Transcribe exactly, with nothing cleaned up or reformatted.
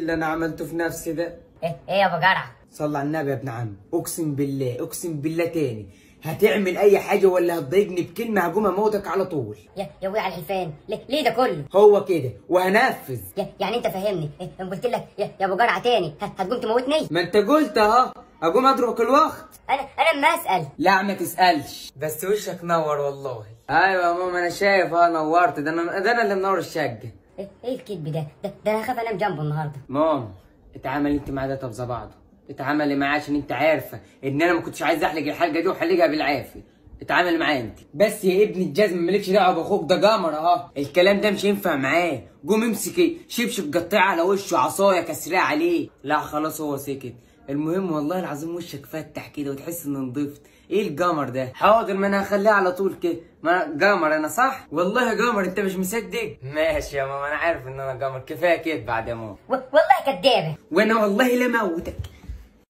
اللي انا عملته في نفسي ده. ايه ايه يا ابو جرع؟ صل على النبي يا ابن عم. اقسم بالله اقسم بالله تاني هتعمل اي حاجه ولا هتضايقني بكلمه هقوم اموتك على طول. يا يا ابويا على الحلفان، ليه ليه ده كله؟ هو كده وهنفذ. يا يعني انت فاهمني؟ إيه قلت لك يا, يا ابو جرع تاني هتقوم تموتني؟ ما انت قلت اهو اقوم اضربك الوقت. انا انا ما اسال. لا ما تسالش، بس وشك نور والله. ايوه يا ماما انا شايف اه نورت. ده انا ده انا اللي منور الشقه. ايه ايه الكذب ده؟ ده, ده انا هخاف انام جنبه النهارده. ماما اتعامل انت معاه ده طب زي بعضه. اتعاملي معاه عشان انت عارفه ان انا ما كنتش عايز احلق الحلقه دي وحلقها بالعافيه. اتعامل معاه انت بس يا ابن الجزم. مالكش دعوه باخوك ده قمر اهو. الكلام ده مش هينفع معاه. قوم امسك شبشب قطعه على وشه عصايه كسراه عليه. لا خلاص هو سكت. المهم والله العظيم وشك فتح كده وتحس ان نضفت. ايه القمر ده؟ حاضر ما انا هخليها على طول كده. ما قمر انا صح؟ والله قمر. انت مش مصدق؟ ماشي يا ماما انا عارف ان انا قمر. كفايه كده بعد يا ماما. والله كدابه. وانا والله لا موتك.